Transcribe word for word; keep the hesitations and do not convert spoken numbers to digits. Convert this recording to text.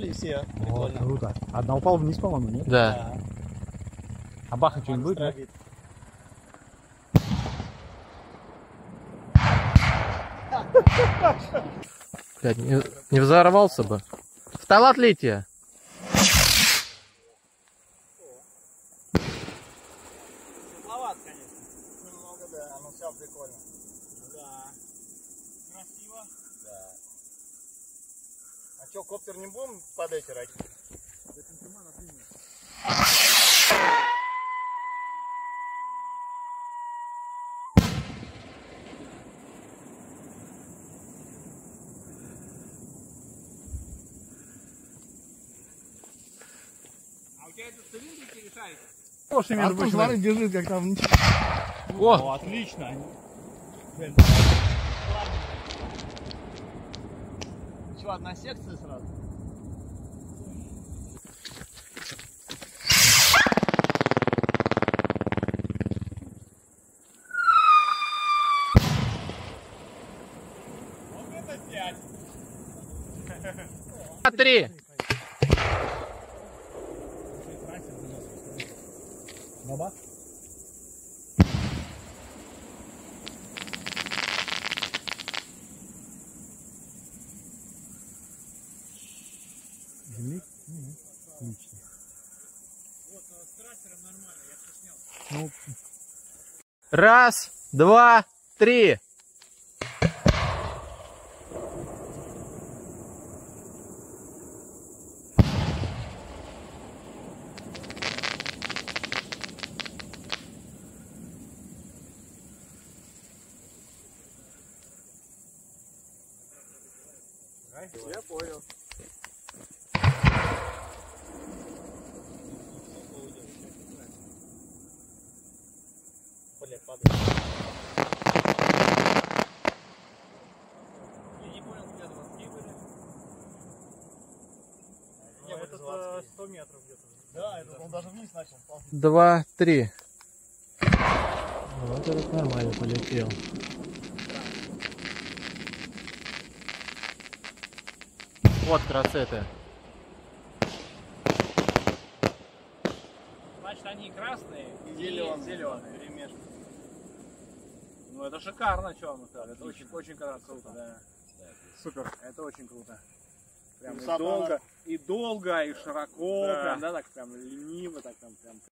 упали все. О, круто. Одна упала вниз, по-моему, нет? Да. А баха что-нибудь будет, да? Блядь, не, не взорвался бы. Встал отлитие. Тепловат, конечно. Немного, да. Оно все прикольно. Да. Красиво. Да. А что, коптер не будем под эти ракеты? А у тебя это цилиндрики решается? Слушай, между прочим, смотри, держит, как там. О! О, отлично. Еще одна секция сразу. Вот это пять. Три. Баба? Земли? Угу. Отлично. Вот, с трастером нормально, я все снял. Ну, Раз, два, три. Я понял. Блять, падает. Я не понял, где заводские были. Нет, вот это сто метров где-то. Да, это он даже вниз начал. Два, три. Вот этот нормально полетел. Вот красоты. Значит, они красные и зеленые. Зеленые перемешаны. Ну это шикарно, что мы сказали. Это очень, очень круто, да. Супер. Это очень круто. Прям и долго, и долго, и широко, да. Прям, да, так прям лениво, так там прям.